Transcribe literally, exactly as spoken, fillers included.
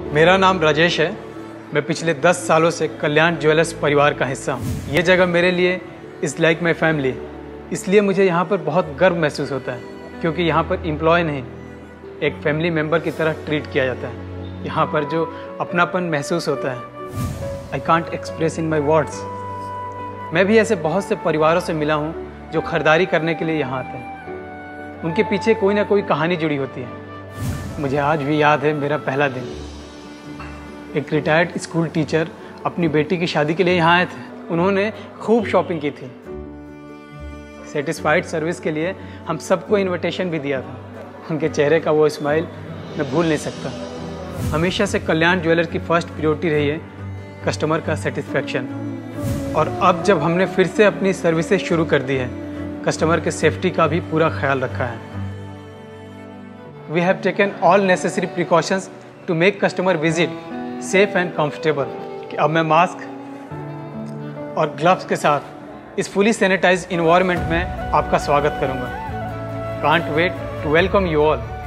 मेरा नाम राजेश है। मैं पिछले दस सालों से कल्याण ज्वेलर्स परिवार का हिस्सा हूँ। ये जगह मेरे लिए इज़ लाइक माई फैमिली, इसलिए मुझे यहाँ पर बहुत गर्व महसूस होता है, क्योंकि यहाँ पर एम्प्लॉय नहीं, एक फैमिली मेम्बर की तरह ट्रीट किया जाता है। यहाँ पर जो अपनापन महसूस होता है, I can't express in my words. मैं भी ऐसे बहुत से परिवारों से मिला हूँ जो खरीदारी करने के लिए यहाँ आते हैं। उनके पीछे कोई ना कोई कहानी जुड़ी होती है। मुझे आज भी याद है मेरा पहला दिन। एक रिटायर्ड स्कूल टीचर अपनी बेटी की शादी के लिए यहाँ आए थे। उन्होंने खूब शॉपिंग की थी। सेटिस्फाइड सर्विस के लिए हम सबको इनविटेशन भी दिया था। उनके चेहरे का वो स्माइल मैं भूल नहीं सकता। हमेशा से कल्याण ज्वेलर की फर्स्ट प्रायोरिटी रही है कस्टमर का सेटिस्फेक्शन। और अब जब हमने फिर से अपनी सर्विसेज शुरू कर दी है, कस्टमर के सेफ्टी का भी पूरा ख्याल रखा है। We have taken all necessary precautions to make customer visit safe and comfortable. अब मैं मास्क और ग्लव्स के साथ इस फुली सैनिटाइज्ड इन्वायरमेंट में आपका स्वागत करूंगा। Can't wait to welcome you all.